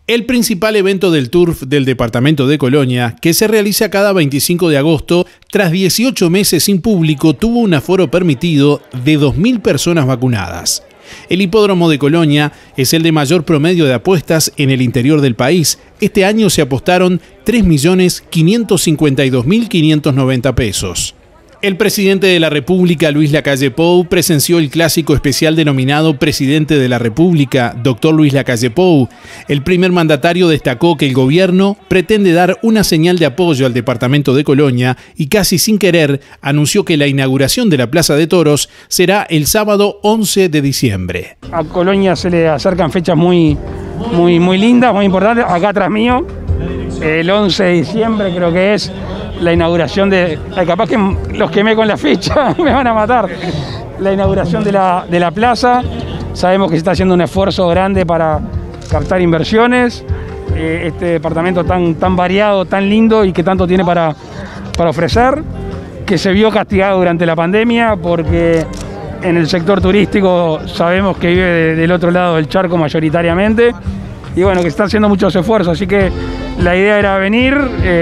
El principal evento del Turf del departamento de Colonia, que se realiza cada 25 de agosto, tras 18 meses sin público, tuvo un aforo permitido de 2.000 personas vacunadas. El hipódromo de Colonia es el de mayor promedio de apuestas en el interior del país. Este año se apostaron 3.552.590 pesos. El presidente de la República, Luis Lacalle Pou, presenció el clásico especial denominado Presidente de la República, Dr. Luis Lacalle Pou. El primer mandatario destacó que el gobierno pretende dar una señal de apoyo al departamento de Colonia y casi sin querer anunció que la inauguración de la Plaza de Toros será el sábado 11 de diciembre. A Colonia se le acercan fechas muy lindas, muy importantes. Acá atrás mío, el 11 de diciembre creo que es la inauguración de... capaz que los quemé con la fecha, me van a matar. La inauguración de la plaza. Sabemos que se está haciendo un esfuerzo grande para captar inversiones. Este departamento tan variado, tan lindo y que tanto tiene para ofrecer, que se vio castigado durante la pandemia porque en el sector turístico sabemos que vive del otro lado del charco mayoritariamente. Y bueno, que está haciendo muchos esfuerzos, así que la idea era venir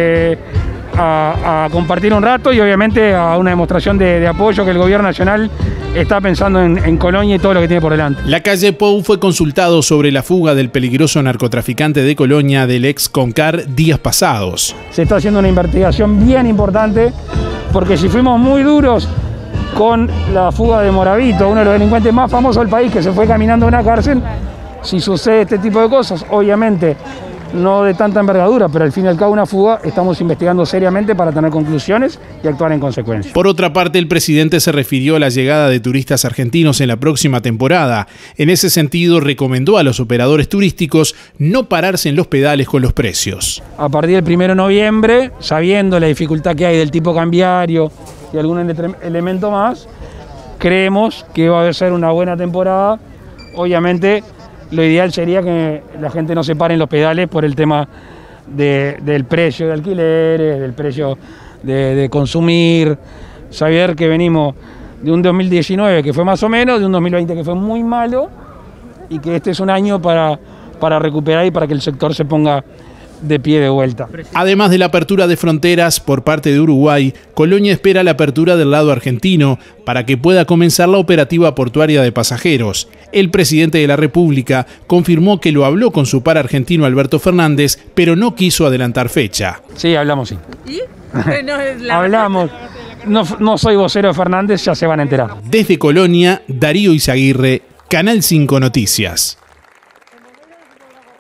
a compartir un rato y obviamente a una demostración de apoyo que el gobierno nacional está pensando en Colonia y todo lo que tiene por delante. Lacalle Pou fue consultado sobre la fuga del peligroso narcotraficante de Colonia del ex Concar días pasados. Se está haciendo una investigación bien importante porque si fuimos muy duros con la fuga de Moravito, uno de los delincuentes más famosos del país que se fue caminando a una cárcel, si sucede este tipo de cosas, obviamente no de tanta envergadura, pero al fin y al cabo una fuga, estamos investigando seriamente para tener conclusiones y actuar en consecuencia. Por otra parte, el presidente se refirió a la llegada de turistas argentinos en la próxima temporada. En ese sentido, recomendó a los operadores turísticos no pararse en los pedales con los precios. A partir del 1 de noviembre, sabiendo la dificultad que hay del tipo cambiario y algún elemento más, creemos que va a ser una buena temporada. Obviamente, lo ideal sería que la gente no se pare en los pedales por el tema del precio de alquileres, del precio de consumir. Saber que venimos de un 2019 que fue más o menos, de un 2020 que fue muy malo y que este es un año para recuperar y para que el sector se ponga de pie de vuelta. Además de la apertura de fronteras por parte de Uruguay, Colonia espera la apertura del lado argentino para que pueda comenzar la operativa portuaria de pasajeros. El presidente de la República confirmó que lo habló con su par argentino Alberto Fernández, pero no quiso adelantar fecha. Sí, hablamos, sí. ¿Y? Hablamos. No soy vocero de Fernández, ya se van a enterar. Desde Colonia, Darío Izaguirre, Canal 5 Noticias.